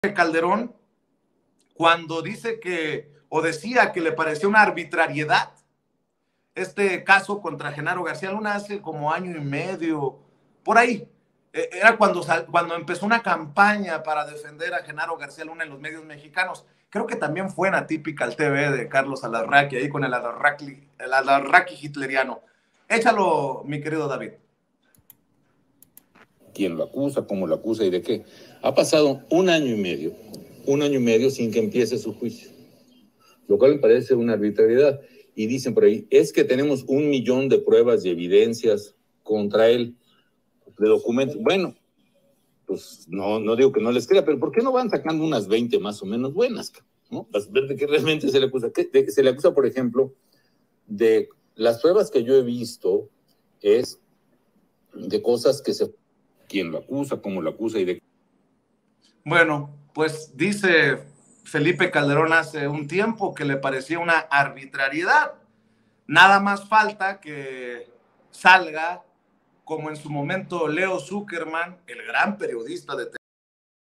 Calderón cuando dice que, o decía que le parecía una arbitrariedad este caso contra Genaro García Luna hace como año y medio, por ahí. Era cuando empezó una campaña para defender a Genaro García Luna en los medios mexicanos. Creo que también fue en Atypical TV de Carlos Alarraqui, ahí con el Alarraqui hitleriano. Échalo, mi querido David. Quién lo acusa, cómo lo acusa y de qué. Ha pasado un año y medio sin que empiece su juicio, lo cual me parece una arbitrariedad. Y dicen por ahí, es que tenemos 1 millón de pruebas y evidencias contra él, de documentos. Bueno, pues no digo que no les crea, pero ¿por qué no van sacando unas 20 más o menos buenas, ¿no? Para ver de qué realmente se le acusa. Se le acusa, por ejemplo, de las pruebas que yo he visto es de cosas que se... ¿Quién lo acusa, cómo lo acusa y de qué? Bueno, pues dice Felipe Calderón hace un tiempo que le parecía una arbitrariedad. Nada más falta que salga, como en su momento Leo Zuckerman, el gran periodista de